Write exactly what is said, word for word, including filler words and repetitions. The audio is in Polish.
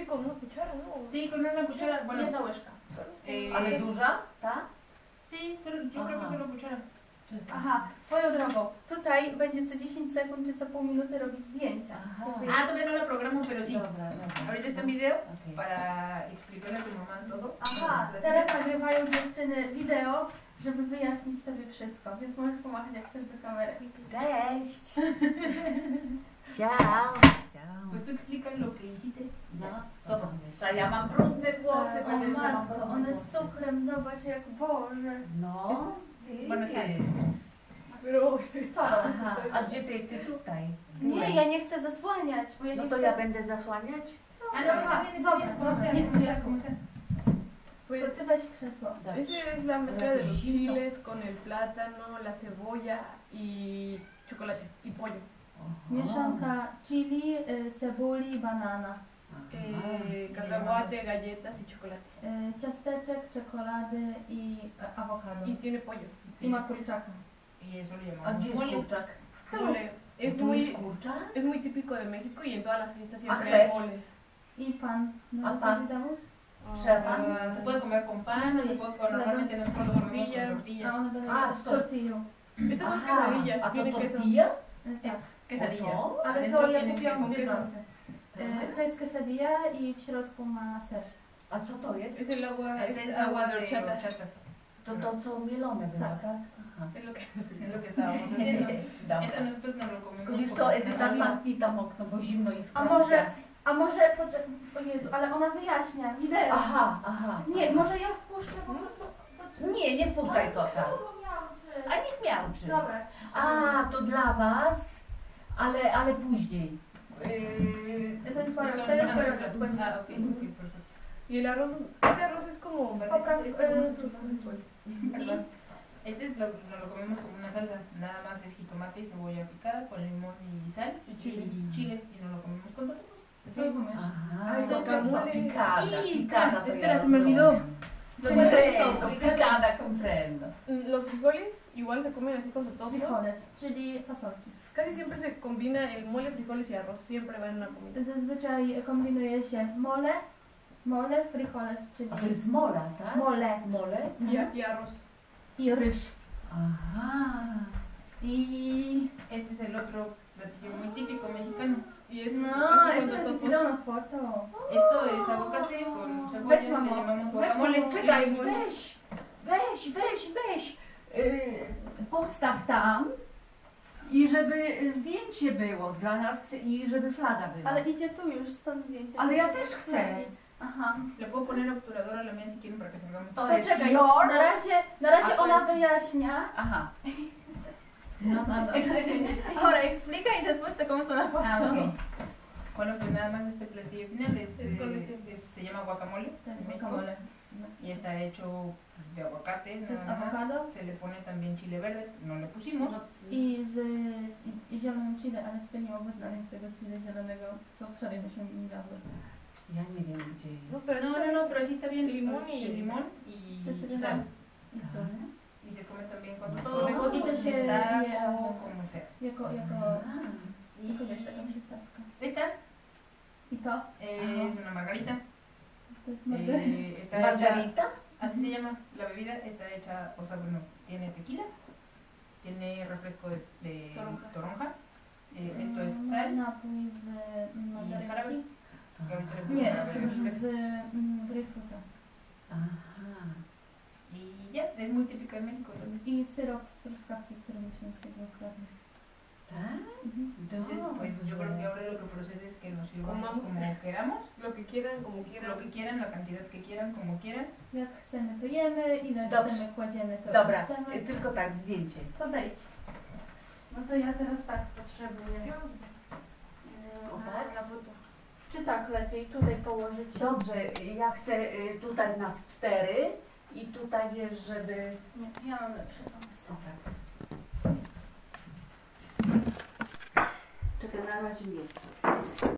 hace con una cuchara, ¿no? Sí, con una cuchara, bueno. Jedna łyżka. Eh, Ale duża, tak? Sí, solo, yo Aha. creo que solo cuchara. Aha, swoją drogą. Tutaj będzie co dziesięć sekund czy co pół minuty robić zdjęcia. Aha. Ah, todavía no la programo, pero sí. Dobra, dobra. Ahorita está en video Okej. para explicarle a tu mamá todo. Aha, teraz nagrywają dziewczyny wideo, żeby wyjaśnić tobie wszystko, więc możesz pomachać jak chcesz do kamery. Cześć! Ciao! Ciao! Pues tú explicas lo que hiciste. No, Todo. A ja mam brudne włosy, Tak, o będę, że mam matko, brudne one z włosy. cukrem, zobacz jak Boże. No. Bueno, widzisz. Pero... Co? Aha, a gdzie ty, ty tutaj? Nie, ja nie chcę zasłaniać, bo ja No nie to chcę... ja będę zasłaniać? Ah, no, Aha, está bien, dobra, está dobra, bien. nie, O nie, sea, como sea. Pues Ty weź krzesło. esa es la mezcla de los chiles con el plátano, la cebolla y chocolate y pollo. Mieszanka chili, y, cebuli, banana. Eh, cacahuate, galletas y chocolate. Y, ciasteczek, czekolady i e, awokado. Y tiene pollo. I ma kurczaka. Y eso le A llamamos gdzie jest mole. kurczak? Mole. Es Tu muy, jest kurczak? es muy típico de México y en todas las fiestas Ah, siempre hay ¿sí? mole. I pan. A No, pan? co witamus? Ah, Ah, se puede comer con pan, se puede comer normalmente nosotros lo comemos Tortilla. con A tortilla. one będą A, z to- tortillą. Estas son Aha, quesadillas, a to tiene queso. tortilla? Y, Tak. Quesadillas. Ojo. Ale Adentro to ja tienen kupiłam queso. w Biedronce. Y, To jest quesadilla i w środku ma ser. A co to jest? Es el agua, Ese es es agua de de horchata. horchata. To to, co mielone było, Tak. tak? Aha. Es lo que Es lo que estábamos haciendo. Esto Dobra. nosotros nos lo comemos Wiesz con to, una Edyta, salsa. zamknij tam okno, bo zimno i A skąd może, gaz. a może, poczekaj, o Jezu, ale ona wyjaśnia, wideo. Aha, aha. Nie, może ja wpuszczę po prostu. Nie, nie wpuszczaj kota. Czemu miałczy? A niech miałczy. Dobra. A, to dla was, ale, ale później. Yy, Eso es para Son ustedes, buenas pero las- después. Ah, ok, ok, perfecto. Y el arroz, este arroz es como... Popraw, Es y, como- tu- Perdón. Este es lo, nos lo comemos como una salsa, nada más es jitomate y cebolla picada con limón y sal Y chile. y chile y nos lo comemos con todo. Rozumiesz? Aha, Ay, to guacamole. jest picada, I- picada to espera, ja se me olvidó. rozumiem. Comprendo, picada, comprendo. Los frijoles igual se comen así con su tofu. Frijoles, czyli fasolki. Casi siempre se combina el mole, frijoles y arroz. Siempre va en una comida. Zazwyczaj kombinuje się mole, mole, frijoles, czyli A to jest mola, tak? mole Mole? Y, a- y arroz. i ryż. Aha. Y este es el otro platillo muy típico mexicano. Y es No, así eso con los necesita topos. una foto. Esto es aguacate con cebolla, Weź, le mamo. llamamos Weź, guacamole. mamo. Czekaj, weź, weź, weź, weź. Yy, postaw tam i żeby zdjęcie było dla nas i żeby flaga była. Ale idzie tu już, stąd zdjęcie. Ale ja też chcę. Aha. Le puedo poner obturador a la mía si quieren para que salgamos. To To jest czekaj, your... na razie, na razie A to ona jest- wyjaśnia. Aha. No, no, no. Ahora explica y después te comes una foto. Ah, ok. Bueno, pues nada más este platillo final es, Es con eh, este. es- se llama guacamole To jest en México, guacamole. y está hecho de aguacate, To jest nada más. awokado Se le pone también chile verde, no le pusimos. i z i, i zielonym chili, ale tutaj nie mogę znaleźć tego chili zielonego, co wczoraj byśmy mi jadły. Ja nie wiem gdzie jest. No, pero No, no, no, pero así está bien. Limón y- el limón y, y Cytryna sal. i sól. Y se come también con No, todo, no, y to się je taco, razem. como sea. Jako, jako, Y jako wiesz, taką przystawkę. esta I to? eh, es una margarita. To jest margaryna. Eh, está hecha, Margarita? así se llama la bebida, está hecha, o sea, bueno, tiene tequila, tiene refresco de, de Toronja. toronja, eh, esto es sal Napój z mm, y jarabe. margarynki. que ahorita le pongo Nie, jarabe de przepraszam, refresco. z mm, grejpfruta. Aha. Y ya, es muy típica en México también. I syrop z truskawki, który myśmy wtedy ukradli. Tak? Mhm. Entonces, Ah, pues yo sí. creo que ahora lo que procede es que nos sirvamos Comamos. como queramos, Lo que quieran, como quieran. lo que quieran, la cantidad que quieran, como quieran. Jak chcemy, to jemy, ile Dobrze. chcemy, kładziemy, to Dobra, chcemy. y, tylko tak, zdjęcie. To zejdź. No to ja teraz tak potrzebuję. O Yy, tak? La foto. Czy tak lepiej tutaj położyć? Dobrze, ja chcę y, tutaj nas cztery i tutaj wiesz, żeby... Nie, ja mam lepszy pomysł. O tak. Czekaj, na razie nie.